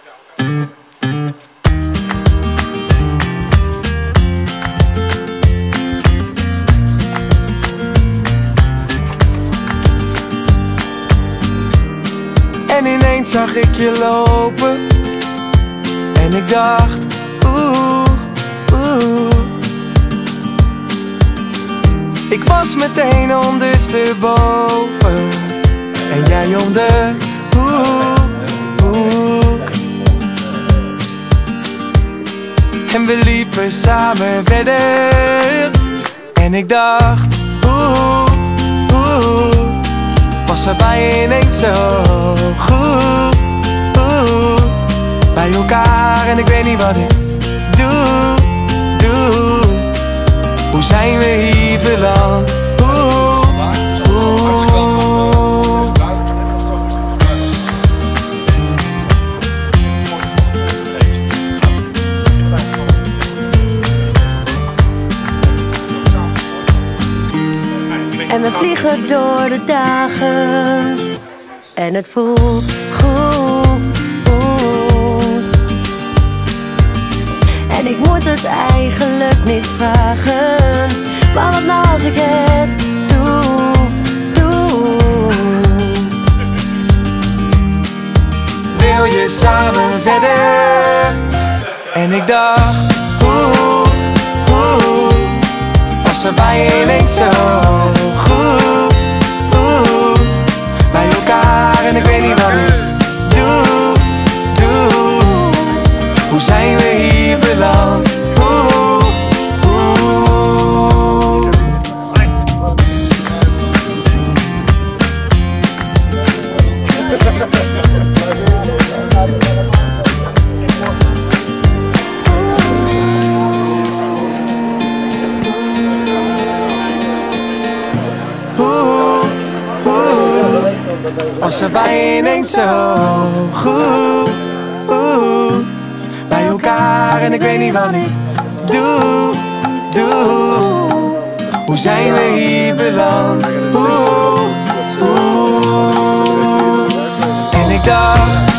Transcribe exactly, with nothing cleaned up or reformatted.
En ineens zag ik je lopen en ik dacht, oeh, oeh. Ik was meteen ondersteboven en jij om de hoek, hoek. En we liepen samen verder en ik dacht, oeh, oeh. Was er bij je ineens zo goed, oeh. Bij elkaar en ik weet niet wat ik doe, doe. Hoe zijn we hier beland? Oeh, oeh. En we vliegen door de dagen en het voelt goed. En ik moet het eigenlijk niet vragen, maar wat nou als ik het doe, doe. Wil je samen verder? En ik dacht, oeh, oeh. Was er bij je ineens zo goed, oeh. Bij elkaar en ik weet niet wat ik doe, doe. Hoe zijn we hier beland? Oeh, oeh. Was er bij je ineens zo goed, oeh. Bij elkaar en ik weet niet wat ik doe, doe. Hoe zijn we hier beland? Oeh, oeh. En ik dacht,